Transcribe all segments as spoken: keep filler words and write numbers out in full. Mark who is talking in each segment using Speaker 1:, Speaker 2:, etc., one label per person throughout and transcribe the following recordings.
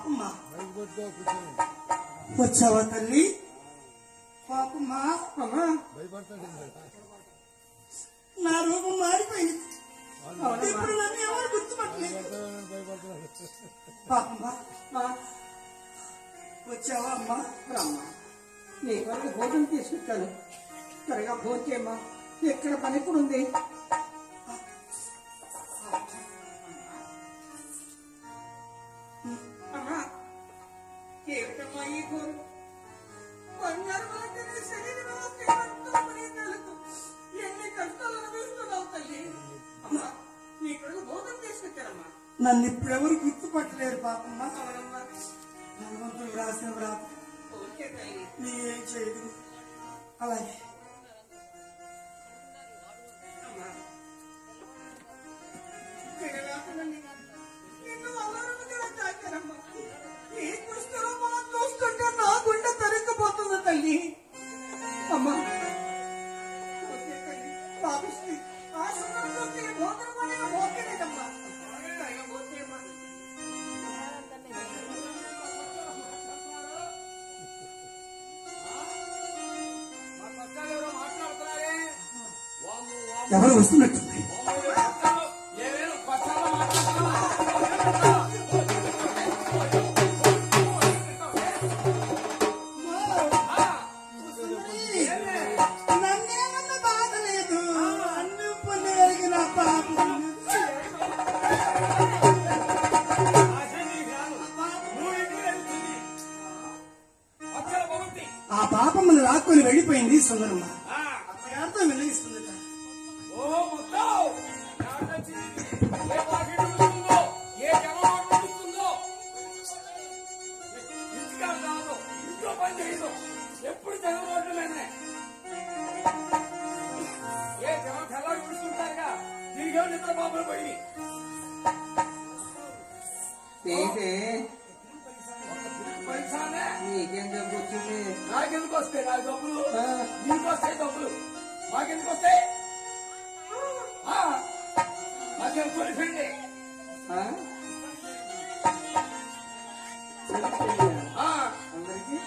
Speaker 1: పాపమ్మా వచ్చావా తల్లి? పాపమ్మా నా రూపం మారిపోయింది. ఇప్పుడు నన్ను ఎవరు గుర్తుపట్టలేదు. పాపమ్మా వచ్చావా అమ్మా?
Speaker 2: రామ్మా, నీ కొరకు భోజనం తీసుకుంటాను. త్వరగా భోజనం చేయమ్మా. ఎక్కడ పని కూడా ఉంది. అమ్మా, ఏమిటమ్మా ఈ కూర? బంగారు లాంటి శరీరం ఎన్ని కష్టాలు అనుభవిస్తున్నావు తల్లి. అమ్మా, నీ కొరకు భోజనం తీసుకొచ్చారమ్మా.
Speaker 1: నన్ను ఇప్పుడెవరు గుర్తుపట్టలేరు పాపమ్మ. భగవంతుడు రాసిన వ్రాత నీ ఏం చేయదు. అలాగే
Speaker 2: చూస్తుంటే నా గుండె తరిగిపోతుంది తల్లి. అమ్మా
Speaker 1: ఎవరు వస్తున్నట్టుంది. నన్నేమన్నా బాధ లేదు. అన్ని పొంది కలిగిన పాపం ఆ పాపమ్మను లాక్కొని వెళ్ళిపోయింది సుందరమ్మ. అత్తగారితో వెలిగిస్తుంది.
Speaker 3: ఎప్పుడు జనం రోడ్లనే ఏ జనం తెల్లారి చూసుకుంటారుగా దీనిగా నిద్ర బాబులు పోయి
Speaker 2: నీకేం డబ్బు వచ్చింది?
Speaker 3: నాకెందుకు వస్తాయి నా డబ్బులు? నీకు వస్తాయి డబ్బులు, మాకెందుకు వస్తాయి? మాకేం కొలిపండి.
Speaker 2: అందరికి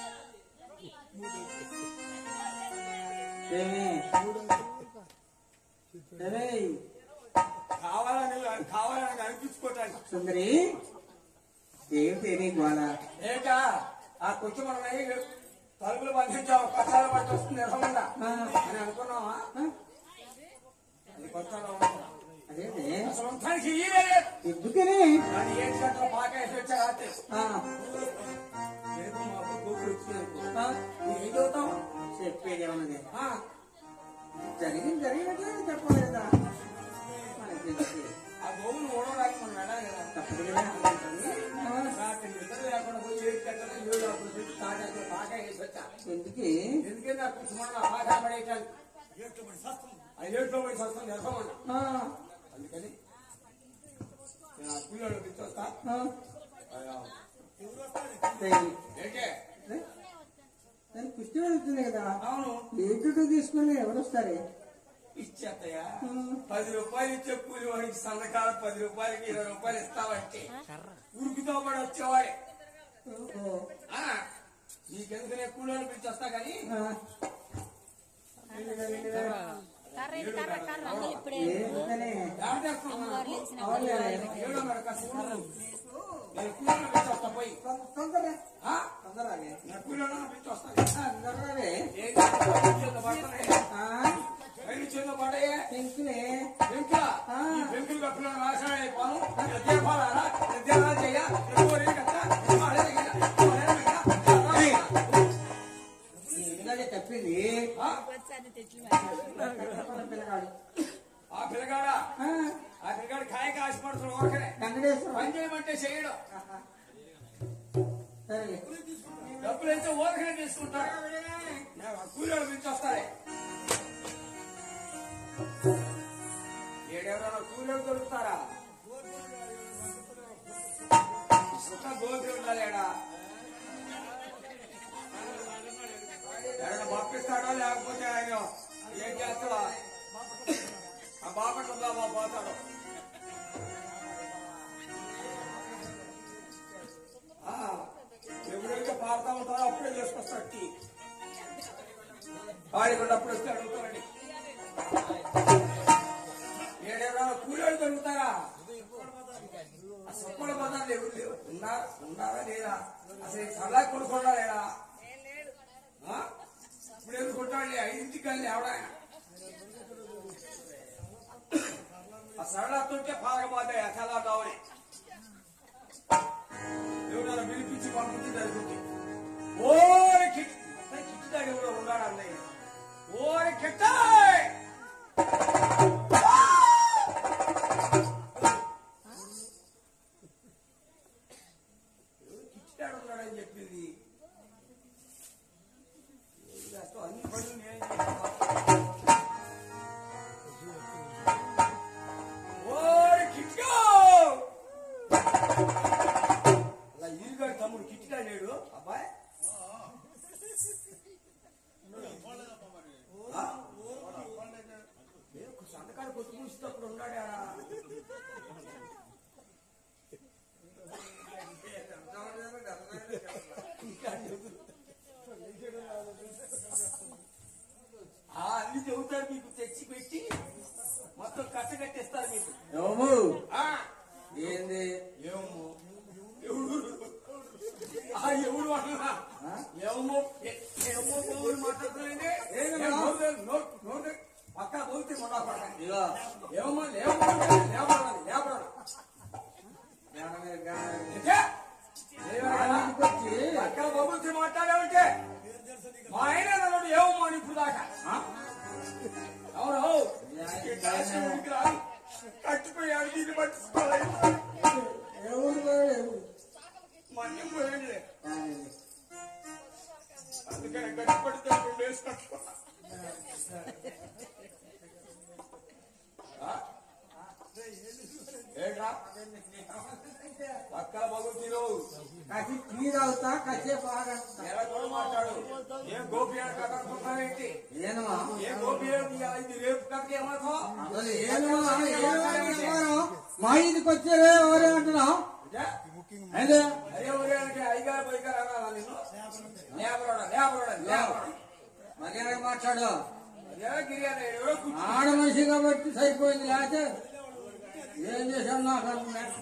Speaker 3: కావాలని కావాలని అనిపించుకోవటానికి.
Speaker 2: సుందరి, ఏమిటి నీ గోళ?
Speaker 3: ఏక ఆ కొంచెం మనం తలుపులు బంధించాము. కష్టాలు పట్టి వస్తుంది ఎర్రకుండా అని అనుకున్నావా? అది కొత్త
Speaker 2: అదేంటి
Speaker 3: అసలు మొత్తానికి ఈయనే లేదు.
Speaker 2: ఎందుకని
Speaker 3: కానీ ఏడు గంటల పాక వేసి వచ్చా రాత్రి ఏదో మా గోపులు వచ్చి ఏం చదువుతావు?
Speaker 2: చెప్పేది ఏమన్నది? జరిగింది జరిగినట్లే చెప్పలేదా? మనకి
Speaker 3: ఆ గోవులు ఓడడానికి మనం వెళ్ళాలి కదా.
Speaker 2: తప్పదు కదా.
Speaker 3: రాత్రి నిద్ర లేకుండా పోయి ఏడు గంటల ఏడు అప్పుడు పెట్టి తాగాక పాక వేసి వచ్చా.
Speaker 2: ఎందుకు
Speaker 3: ఎందుకంటే ఆ కూర్చుమన్న పాక పడేయటానికి ఆ ఏట్లో పోయి వస్తుంది ఎర్రమన్నా. అందుకని నేను ఆ కూలీలో పిచ్చొస్తా.
Speaker 2: దానికి కుస్తీ వెళ్తుంది కదా.
Speaker 3: అవును,
Speaker 2: ఏంటో తీసుకుని ఎవరు వస్తారే?
Speaker 3: ఇచ్చేత్తయ్యా. పది రూపాయలు ఇచ్చే కూలి వాడికి సన్నకాల పది రూపాయలకి ఇరవై రూపాయలు ఇస్తావంటే ఉరుకుతో పడి వచ్చేవాడే. నీకెందుకు నేను కూలీలో పిచ్చొస్తా కానీ ఏడో మేడ కష్టం నేను కూలీలో పిచ్చొస్తా. పోయి
Speaker 2: తొందరగా
Speaker 3: కూలీలో పిచ్చొస్తా. చేతిలో పడయ్యే
Speaker 2: పెంకులే
Speaker 3: పెంకుల ఈ పెంకులు కప్పులో నాశనం అయిపోను. దీపాలా దీపాలు చెయ్య
Speaker 2: తప్పింది.
Speaker 3: ఆ పిల్లగాడా ఆ పిల్లగాడు కాయకి ఆశపడుతున్నాడు. ఓరకనే పని చేయమంటే చేయడం. డబ్బులు అయితే ఓరకనే తీసుకుంటాడు. కూలీలు పిలిచొస్తారే. ఏడెవరైనా కూలీలు దొరుకుతారా? సుఖ గోపి ఉండాలి. ఏడా ఎవరైనా పంపిస్తాడో లేకపోతే ఆయన ఏం చేస్తాడో ఆ బాపట్ల పోతాడు. తట్టి ఆడికున్నప్పుడు వస్తే అడుగుతారండి. ఏడెవరైనా కూలీలు దొరుకుతారా? ఆ సొప్పల బజార్లు ఎవరు లేవు. ఉన్నారా ఉన్నారా లేదా? అసలు సరళా కొనుక్కోడా లేదా? ఇప్పుడు ఎదుర్కొంటాడు ఐదింటికి కానీ ఎవడాయన ఆ సరళతుంటే పాగపోతాయి. ఆ సరళ కావాలి ఎవరైనా వినిపించి పంపించి జరుగుతుంది. ఓరి కిట్ కిట్టాడు ఎవడో ఉన్నాడు అన్నయ్య. ఓరి కిట్టాయ్ కిట్టాడు ఉన్నాడని చెప్పింది. అన్ని పనులు నేను ఓరి కిట్గా అలా ఈరుగాడు తమ్ముడు కిట్గా లేడు అబ్బాయి. సంతకాలు కొట్టు పూసేటప్పుడు ఉన్నాడా? అన్ని చెబుతారు మీకు, తెచ్చి పెట్టి మొత్తం కట్ట కట్టేస్తారు మీకు. ఏంది ఏమో ఎవడు ఎవడు అన్నా ఏమో ఏమో మాట్లాడుతున్నాయండి. పక్క పోతే మొన్న పడాలి ఏమో లేవడాలి లేవడాలి పక్క బొబ్బులతో మాట్లాడావంటే మా ఆయన నన్ను ఏమో అని ఇప్పుడు దాకా అవును కట్టిపోయాడు. దీన్ని పట్టించుకోవాలి మన్యం పోయండి. అందుకని గట్టిపడితే రెండు వేసి కట్టుకున్నా. ఏంట్రా పక్కల బొగ్గుతీరు
Speaker 2: కసి టీ తాగుతా కాసేపు
Speaker 3: ఎలా కూడా మాట్లాడు. ఏం గోపి కట్టాడుతున్నావేంటి? ఏనమా ఏ గోపి ఇది రేపు కట్టి ఏమో
Speaker 2: మా ఇంటికి వచ్చేవే ఎవరే అంటున్నావు?
Speaker 3: అదే ఊరేళ్ళకి ఐగారు పైగారు అనాలా నిన్ను? లేబరోడా లేబరోడా లేబరోడా మర్యాద మాట్లాడు.
Speaker 2: ఆడ మనిషి కాబట్టి సరిపోయింది. లేకపోతే ఏం చేశాను నాకు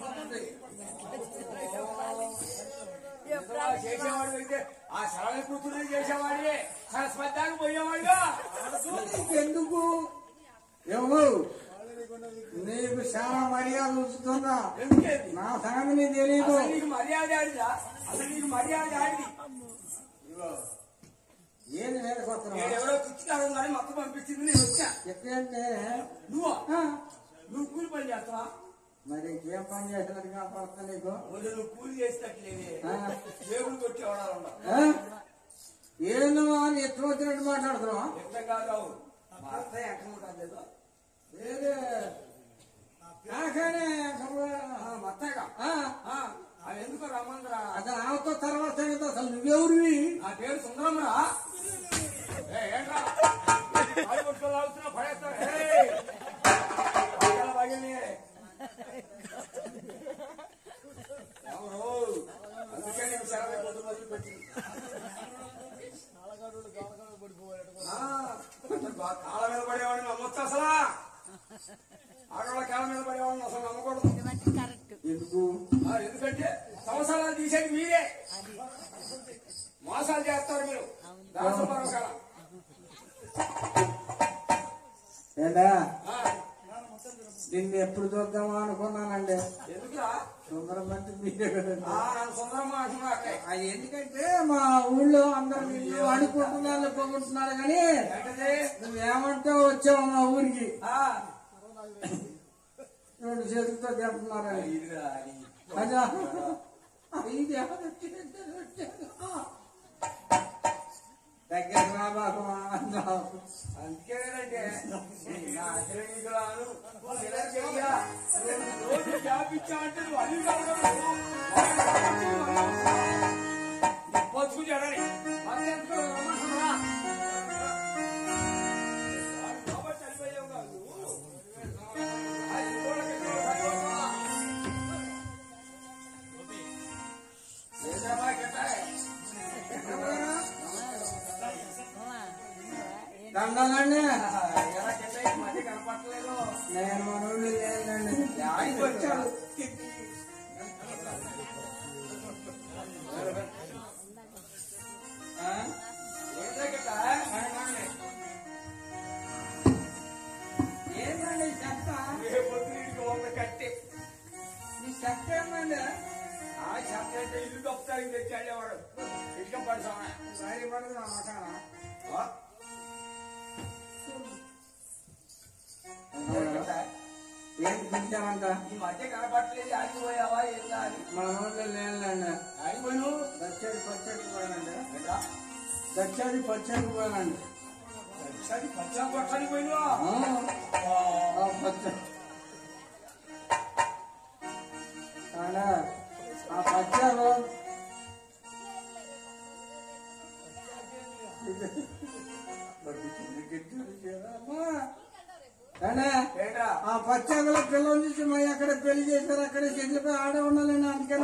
Speaker 3: చేసేవాడు అయితే ఆ సరళ కూతురు చేసేవాడే సరస్వతానికి పోయేవాడుగా.
Speaker 2: ఎందుకు ఏమో నీకు చాలా మర్యాద ఉంచుతున్నా. నా సంగతి నీకు తెలియదు.
Speaker 3: నీకు మర్యాద ఆడిదా? అసలు నీకు మర్యాద ఆడిది
Speaker 2: ఏది నేర్కొస్తున్నా?
Speaker 3: ఎవరో పిచ్చికారం కానీ మొత్తం పంపించింది. నేను వచ్చా.
Speaker 2: ఎక్కడంటే
Speaker 3: నువ్వు నువ్వు కూలి పని చేస్తావా?
Speaker 2: మరి ఇంకేం పని చేసినట్టు కాపాడుతా నీకు?
Speaker 3: నువ్వు కూలి చేసేటట్లేదే దేవుడు కొట్టి ఎవడాలన్నా
Speaker 2: ఏదో అని ఎత్తు వచ్చినట్టు మాట్లాడుతున్నావా?
Speaker 3: ఎక్కడ కాదు మా అత్తయ్య ఎక్కడ ఉంటుంది లేదో
Speaker 2: ఏదే నాకనే
Speaker 3: మత్తగా అవి ఎందుకో రమ్మందరా.
Speaker 2: అది ఆమెతో తర్వాత సంగతి. అసలు నువ్వెవరివి?
Speaker 3: నా పేరు సుందరమ్మరా. ఏంట్రా పట్టుకోవాల్సిన పడేస్తారు బాగిని అందుకే నేను సెలవు పొద్దు మొదలు పెట్టి కాళ్ళ మీద పడేవాడిని నమ్మొచ్చు. అసలు ఆడవాళ్ళ కాళ్ళ మీద పడేవాడిని అసలు నమ్మకూడదు.
Speaker 2: ఎందుకు?
Speaker 3: ఎందుకంటే సంవత్సరాలు తీసేది మీరే. మోసాలు చేస్తారు మీరు. దాసపరం కాలం
Speaker 2: ఏంటా నిన్ను ఎప్పుడు చూద్దామా అనుకున్నానండి.
Speaker 3: ఎందుకురా
Speaker 2: సుందరం అంటే మీరే కదండి.
Speaker 3: సుందరమ్మ అంటున్నా.
Speaker 2: అది ఎందుకంటే మా ఊళ్ళో అందరు నిన్ను అనుకుంటున్నారు పొగుంటున్నారు కానీ నువ్వేమంటావు వచ్చావు మా ఊరికి రెండు చేతులతో తింటున్నారని. అదా ఇది దగ్గర రాబాకు
Speaker 3: అందుకేనంటే రోజు వ్యాపించామంటే నువ్వు అల్లు పోచుకుంటాడని చనిపోయావు కాదు.
Speaker 2: దండాలండి.
Speaker 3: ఎలా కింద మధ్య కనపడలేదు.
Speaker 2: నేను మనోళ్ళు లేదండి.
Speaker 3: ఆయనకి వచ్చాడు.
Speaker 2: ఏంటండి చెత్త?
Speaker 3: పొద్దునికి వంద కట్టి
Speaker 2: నీ చెత్త ఏమండి?
Speaker 3: ఆ చెత్త అంటే ఇల్లు తప్పుతానికి తెచ్చాడేవాడు. ఇష్టం పడతామా
Speaker 2: సరి పడదు నా మకానా. ఏం తింటామంట?
Speaker 3: ఈ మధ్య కనపట్లేదు. ఆగిపోయావా ఏందా అని.
Speaker 2: మన ఊళ్ళో లేదండి.
Speaker 3: ఆగిపోయాను.
Speaker 2: దచ్చడి పచ్చడికి పోయానండి. దచ్చడి పచ్చడికి పోయానండి.
Speaker 3: సరే పచ్చా పచ్చని పోయినా
Speaker 2: పచ్చడి ఆ పచ్చలు ఆ పచ్చగల పిల్లలు చూసి మరి అక్కడ పెళ్లి చేశారు. అక్కడ చెట్లపై ఆడే ఉండాలండి. అందుకని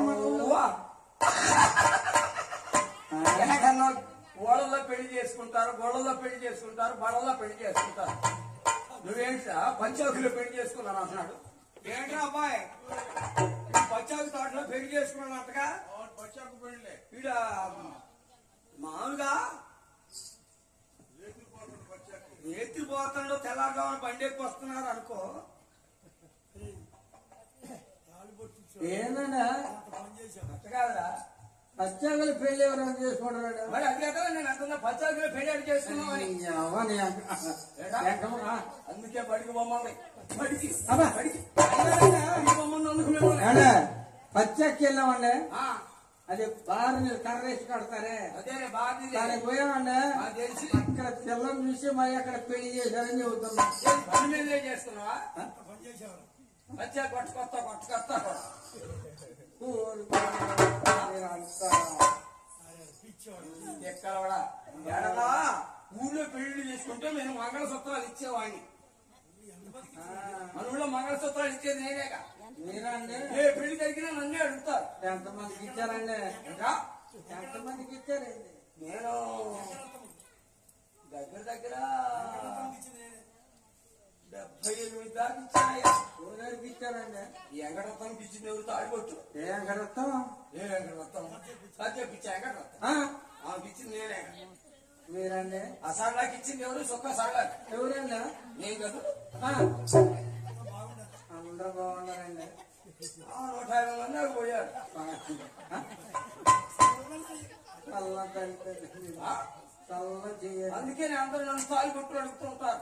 Speaker 3: ఎక్కడన్నా ఓడల్లో పెళ్లి చేసుకుంటారు, గోడల్లో పెళ్లి చేసుకుంటారు, బడల్లో పెళ్లి చేసుకుంటారు. నువ్వేంటా పంచాకులో పెళ్లి చేసుకున్నాను అంటున్నాడు. ఏంట్రా అబ్బాయి పంచాకు తోటలో పెళ్లి చేసుకున్నట్టుగా పంచాకు పెళ్లి ఈడ మామూలుగా ఎత్తిపోతాడో తెల్లారుగామని బండి ఎక్కి వస్తున్నారు అనుకో.
Speaker 2: ఏంటంటే
Speaker 3: అట్ట కాదురా
Speaker 2: పచ్చగల పెళ్లి ఎవరైనా చేసుకుంటారు.
Speaker 3: మరి అది కదా నేను అంటున్నా పంచాకులో పెళ్లి అడి చేసుకున్నామని. అందుకే బడికి బొమ్మంది బడికి బడికి బొమ్మంది అందుకునే
Speaker 2: పచ్చకి వెళ్ళామండి. అది బాగా కర్రేసి కడతారే
Speaker 3: అదే బాగా
Speaker 2: దానికి పోయామండి.
Speaker 3: తెలిసి
Speaker 2: అక్కడ పిల్లలు చూసి మరి అక్కడ పెళ్లి చేశారని చెబుతున్నా.
Speaker 3: పని మీద చేస్తున్నావా? పచ్చా కొట్టుకొస్తా కొట్టుకొస్తా ఎక్కడ ఎడలా ఊళ్ళో పెళ్లి చేసుకుంటే నేను మంగళసూత్రాలు ఇచ్చేవాడిని. మన ఊళ్ళో మంగళసూత్రాలు ఇచ్చేది నేనేగా.
Speaker 2: మీరండి
Speaker 3: ఏ పెళ్లి జరిగినా నన్నే అడుగుతారు.
Speaker 2: ఎంతమందికి ఇచ్చారండి? ఎంతమందికి ఇచ్చారండి?
Speaker 3: నేను దగ్గర దగ్గర డెబ్బై ఎనిమిది దాకా ఇచ్చానయ్యా.
Speaker 2: ఊరికి ఇచ్చారండి.
Speaker 3: ఈ వెంకటరత్నం ఇచ్చింది ఎవరు తాడిపొట్టు.
Speaker 2: ఏ వెంకటరత్నం?
Speaker 3: ఏ వెంకటరత్నం సత్య పిచ్చా వెంకటరత్నం ఆమెకి ఇచ్చింది నేనే.
Speaker 2: మీరండి
Speaker 3: ఆ సరళాకి ఇచ్చింది ఎవరు? సుఖ సరళాకి.
Speaker 2: ఎవరండి?
Speaker 3: నేను కదా.
Speaker 2: అందరూ బాగున్నారండి.
Speaker 3: నూట యాభై మంది నాకు పోయారు. అందుకే నేను అందరూ నన్ను తాలి కొట్టు అడుగుతూ ఉంటారు.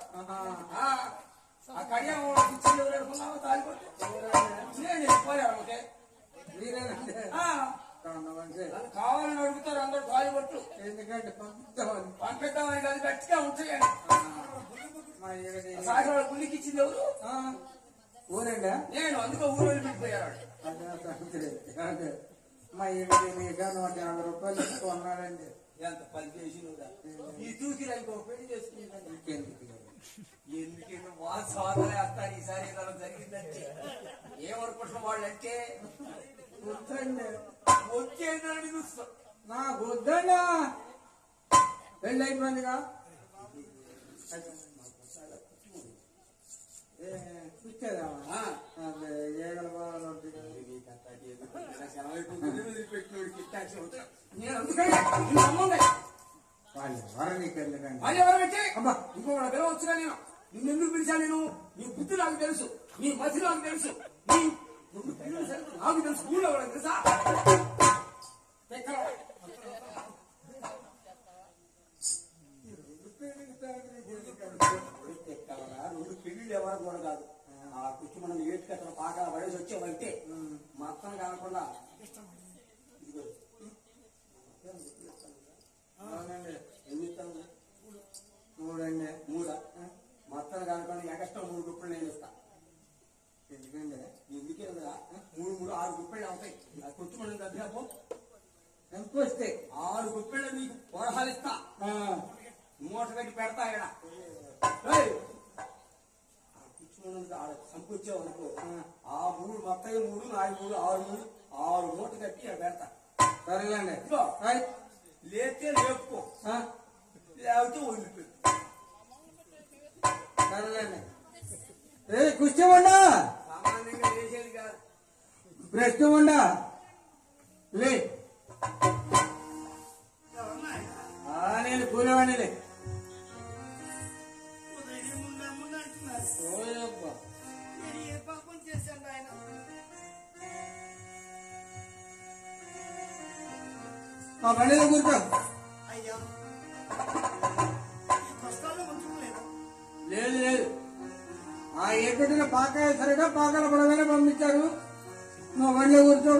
Speaker 3: ఆ కడియం ఇచ్చింది ఎవరు అడుగుతున్నావు? తాలి కొట్టు నేను చెప్పారు అమ్మకే.
Speaker 2: మీరేనండి
Speaker 3: నన్ను కావాలని అడుగుతారు అందరూ తాలి కొట్టు.
Speaker 2: ఎందుకంటే పంపిద్దామని
Speaker 3: పంపిద్దామని కాదు గట్టిగా ఉంటాయండి. సాగర గుళ్ళకి ఇచ్చింది ఎవరు?
Speaker 2: ఊరండి
Speaker 3: నేను. అందుకే ఊరు వెళ్ళిపోయారు.
Speaker 2: అదే మా ఇంటికి నూట యాభై రూపాయలు కొన్నాడండి.
Speaker 3: ఎంత పని చేసి ఈ తూకి ఇంకో పెళ్లి చేసుకుంటాను. ఎందుకంటే మా సోదరు వేస్తారు ఈసారి ఏదైనా జరిగిందంటే ఏమనుకుంటున్న వాళ్ళు అంటే
Speaker 2: వద్దండి
Speaker 3: వచ్చేదని చూస్తాం.
Speaker 2: నాకు వద్దండి. పెళ్ళి అయిపోయిందిగా ఇచ్చేదామా? అదే ఏగల బాగా
Speaker 3: నేను అందుకని
Speaker 2: వాళ్ళు ఎవరు నీకు ఎందుకండి?
Speaker 3: వాళ్ళు ఎవరంటే అబ్బా ఇంకొక పిలవచ్చుగా. నేను నిన్నెందుకు పిలిచా? నేను నీ బుద్ధి నాకు తెలుసు, నీ మతి నాకు తెలుసు, నీ నాకు తెలుసు. ఊళ్ళో వాళ్ళకి తెలుసా? రెండు పెళ్లిళ్ళు ఎవరు కూడా కాదు. ఆ కుర్చీ మనం ఏటికి అతను పాకాల పడేసి వచ్చేవంటే మొత్తం కాకుండా ఎన్ని ఇస్తాను?
Speaker 2: మూడండి.
Speaker 3: మూడా? మొత్తం కాకుండా ఎగస్ట్రా మూడు గుప్పలు నేను ఇస్తా.
Speaker 2: ఎందుకండి?
Speaker 3: ఎందుకే మూడు మూడు ఆరు గుప్పళ్ళు అవుతాయి. ఆ కుర్చీ మనం దగ్గర
Speaker 2: ఎంత వస్తే
Speaker 3: ఆరు గుప్పెళ్ళు నీకు వరహాలు ఇస్తా. మూట కట్టి పెడతా. ఇక్కడ సంకొచ్చావు అనుకో, ఆ మూడు మొత్తం మూడు నాలుగు మూడు ఆరు మూడు ఆరు మూట కట్టి పెడతా.
Speaker 2: సరేలేండి.
Speaker 3: లేతే లేపుకో, లేకపోతే వదిలిపెట్టు.
Speaker 2: ఏ కుస్తీ ఉండా
Speaker 3: సామాన్యంగా చేసేది కాదు.
Speaker 2: బ్రెస్ట్ ఉండా లే నేను కూలేవాడిలే
Speaker 1: ఏ పాపం చేశాను ఆయన?
Speaker 2: మా బండిలో కూర్చో.
Speaker 1: అయ్యా ఈ కష్టాల్లో ఉంచుకోలేదు.
Speaker 2: లేదు లేదు ఆ ఏకటిన పాక సరిగా పాకల పడగానే పంపించారు. మా బండిలో కూర్చో.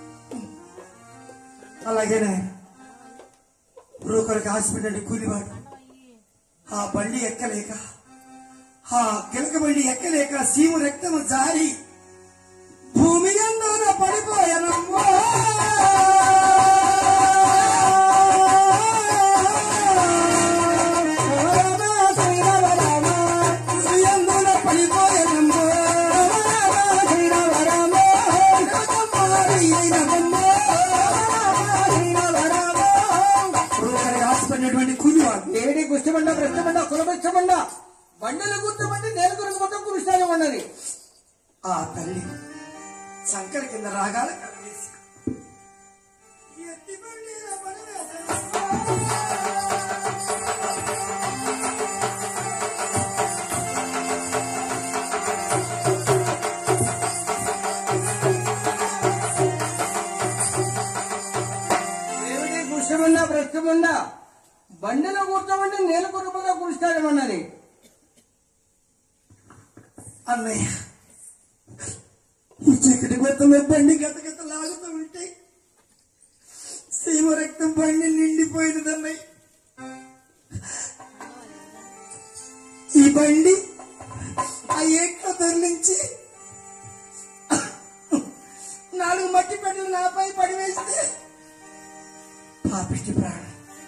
Speaker 1: అలాగే నాయన బ్రోకర్కి హాస్పిటల్ కూలివాడు ఆ బండి ఎక్కలేక ఆ గిలక బండి ఎక్కలేక సీము రక్తము జారి భూమి అందరూ పడిపోయానమ్మో.
Speaker 2: ఏడి కుష్టమండ ప్రశ్నమండ కులబెచ్చమండ బండిలో కూర్చోమండి నేల కొరకు మొత్తం కురుస్తానే ఉన్నది.
Speaker 1: ఆ తల్లి శంకర కింద రాగాల కలవేసి ఎత్తి బండి నా బండి
Speaker 2: ఏమిటి కుష్టమండ ప్రశ్నమండ బండిలో కూర్చోమండి నేల కొరకు మొత్తం కురుస్తానేమన్నది.
Speaker 1: అన్నయ్య ఈ చీకటి మొత్తం బండి గత గత లాగుతూ ఉంటే సీమ రక్తం బండి నిండిపోయినది అన్నయ్య. ఈ బండి ఆ ఏట్లో తరలించి నాలుగు మట్టి పెట్టలు నాపై పడివేస్తే పాపిష్టి ప్రాణం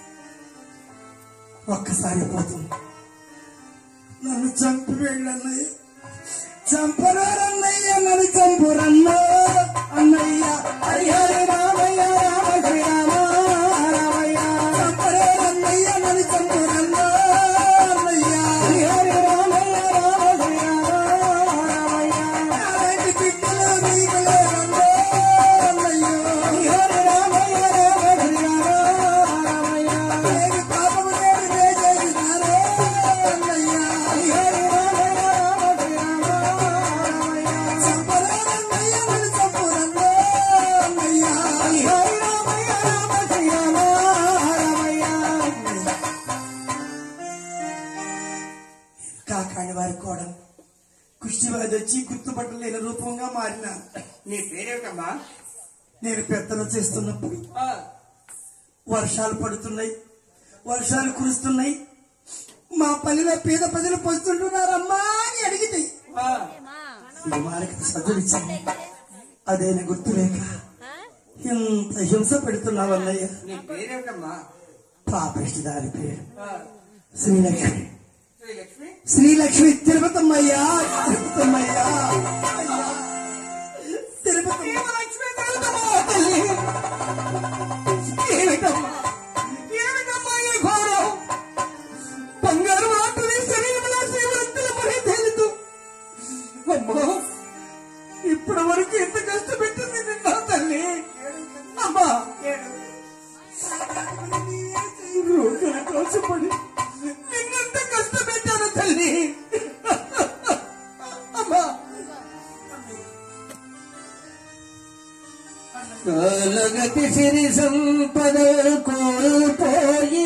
Speaker 1: ఒక్కసారి పోతుంది. నన్ను చంపి వెళ్ళన్నయ్య, చంపరారన్నయ్య, నన్ను చంపురన్నో అన్నయ్య. హరిహరి రామయ్య రామ శ్రీరామ రామయ్య చంపరారన్నయ్య, నన్ను చంపురన్నో అన్నయ్య. హరిహరి రామయ్య రామ శ్రీరామ రామయ్య అలాంటి బిడ్డలు నీకు లేరన్నో అన్నయ్య. హరిహరి రామయ్య రామ శ్రీరామ రామయ్య ఏమి పాపము నేను చేసినారో అన్నయ్య. హరిహరి రామయ్య రామ శ్రీరామ రామయ్య చంపరారన్నయ్య, నన్ను చంపురన్నో అన్నయ్య. హరిహరి రామయ్య రామ శ్రీరామ రామయ్య కాకాని వారి కోడలు కుష్టివాది వచ్చి గుర్తుపట్టలేని రూపంగా మారిన.
Speaker 2: నీ పేరేమిటమ్మా?
Speaker 1: నేను పెత్తనం చేస్తున్నప్పుడు
Speaker 2: ఆ,
Speaker 1: వర్షాలు పడుతున్నాయి, వర్షాలు కురుస్తున్నాయి, మా పల్లెలో పేద ప్రజలు పొస్తుంటున్నారమ్మా అని అడిగితే
Speaker 2: ఆ,
Speaker 1: వారికి చదువిచ్చాను. అదేనా గుర్తులేక ఇంత హింస పెడుతున్నావన్నయ్య.
Speaker 2: నీ పేరేమిటమ్మా?
Speaker 1: పాపిష్టి దాని పేరు
Speaker 2: ఆ,
Speaker 1: శ్రీలక్ష్మి.
Speaker 2: శ్రీలక్ష్మి.
Speaker 1: శ్రీలక్ష్మి తిరుపతమ్మయ్యా, తిరుపతమ్మయ్యా, అయ్యా, తిరుపతమ్మ.
Speaker 2: లక్ష్మి తిరుగుతామా తల్లి? ఏమిటమ్మా ఏమిటమ్మా ఈ ఘోరం? బంగారు మాటని శరీరంలో శ్రీవృత్తుల పడి తేలుతూ అమ్మా ఇప్పటి వరకు ఎంత కష్టపెట్టింది నిన్న తల్లి. అమ్మా రోజుల కోసపడి నిన్నంత కష్టపెట్టాను తల్లి. అమ్మా కాలగతి సిరి సంపద కోల్పోయి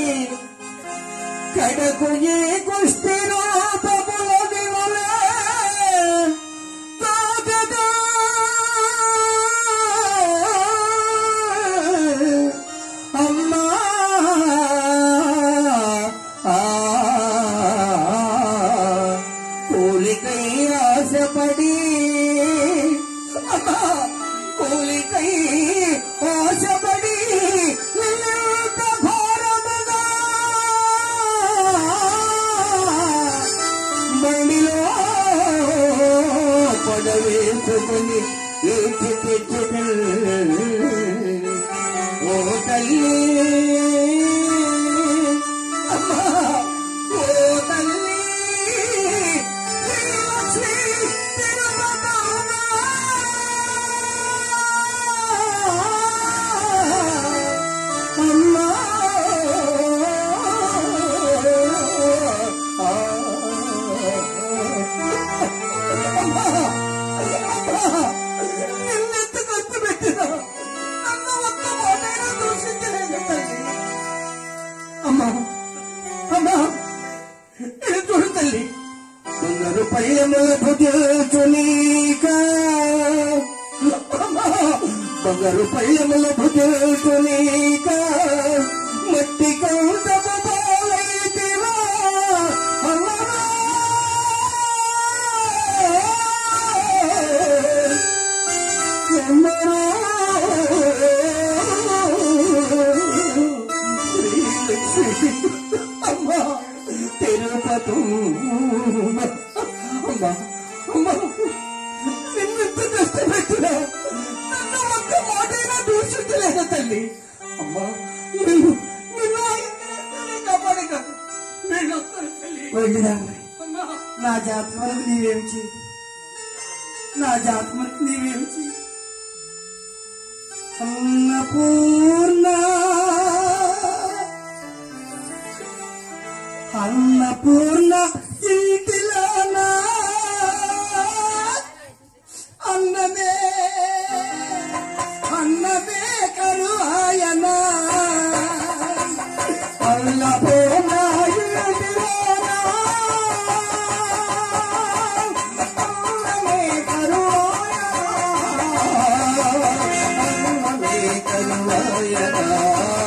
Speaker 2: కడకు ఏ కుష్టి రూపముల వివలే తాగదా అమ్మా ఆ కూలికై ఆశపడి అమ్మా కూలికై ఆశపడి నిన్నంత ఘోరముగా బండిలో పడవేసుకుని ఏటి తెచ్చుట ఓ తల్లి అమ్మా ఓ తల్లి
Speaker 1: పళ్ళెముల భుజునీక బంగారు పళ్ళెముల భుజునీక మట్టి కౌంటము పాలైతివా అమ్మా తిరుపతి అమ్మా అమ్మా నిన్నెంత కష్టపెట్టురా నన్ను ఒక్క మాటైనా దూషించలేదా తల్లి అమ్మా నిన్ను నిన్ను కాపాడే కదా నా జాత్మలకు నీవేం చేయి నా జాత్మలకు నీవేం చేయి అన్నపూర్ణ అన్నపూర్ణ ఇంటిలోనా అన్నమే అన్నమే కరువాయనా అన్నపూర్ణ ఇంటిలోనా అన్నమే కరువాయనా అన్నమే కరువాయనా